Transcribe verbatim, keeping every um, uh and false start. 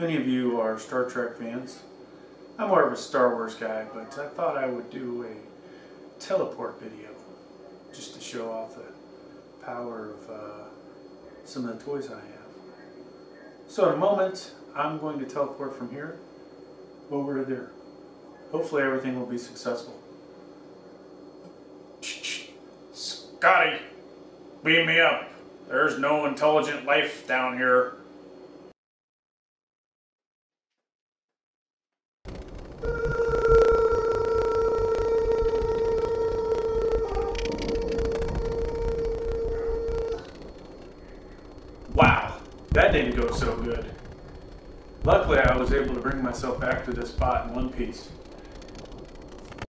many of you are Star Trek fans. I'm more of a Star Wars guy, but I thought I would do a teleport video just to show off the power of uh, some of the toys I have. So in a moment, I'm going to teleport from here over to there. Hopefully everything will be successful. Scotty, beam me up. There's no intelligent life down here. Wow, that didn't go so good. Luckily I was able to bring myself back to this spot in one piece.